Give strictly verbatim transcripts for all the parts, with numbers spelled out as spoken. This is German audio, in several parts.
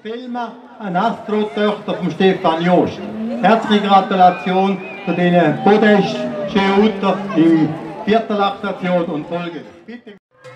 Filmer, eine Astro-Tochter von Stefan Jost. Herzliche Gratulation zu den Podest-Scheuter in vierter Laktation und Folge. Bitte.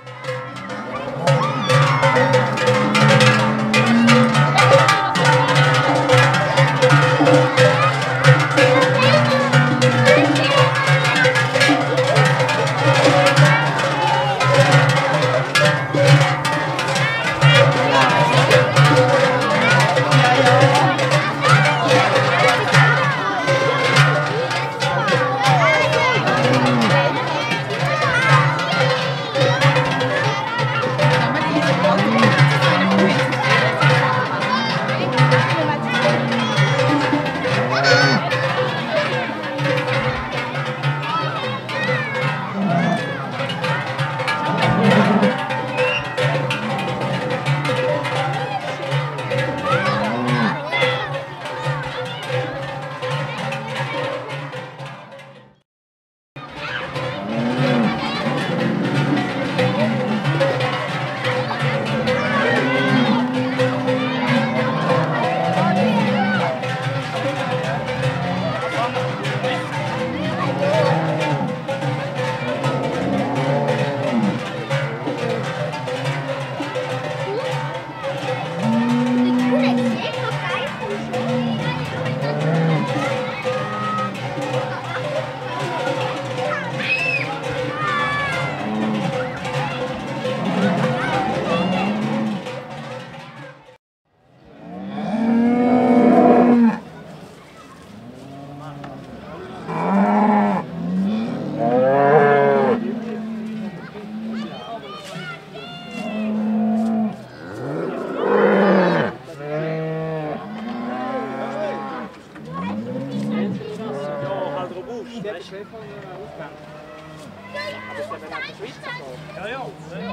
Ja, ja, ja.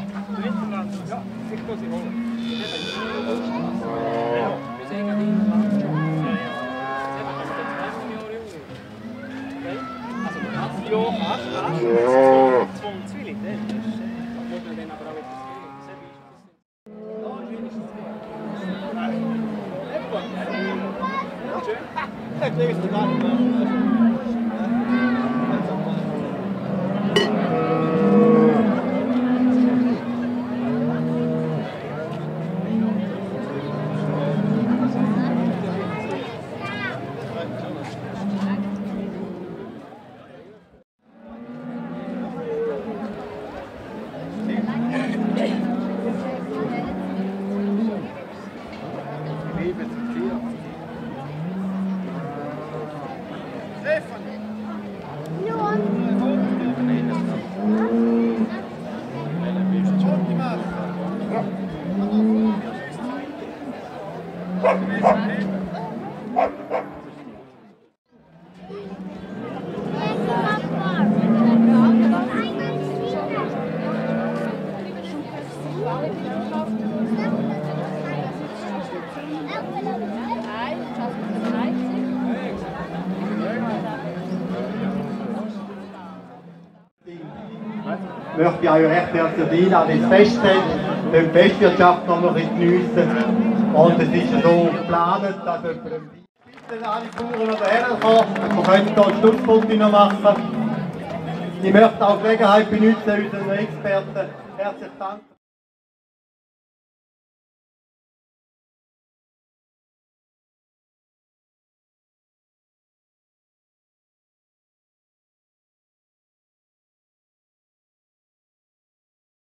Ja, ich muss sie holen. Ja, wir sehen gerade in der Landschaft. Ja, ja. Also, das Jahr fast, fast. Zwei Zwillinge, das muss man dann aber auch etwas sehen. Da ist wenigstens zwei. Schön. Ja, grüß dich, Mann. Ich möchte euch recht herzlich einladen ins Festzelt, die Festwirtschaft noch ein bisschen geniessen. Und es ist so geplant, dass jemand bitte alle Bauern noch herkommen. Wir können hier ein Schlussfoto noch machen. Ich möchte auch die Gelegenheit benutzen, unseren Experten herzlich danken.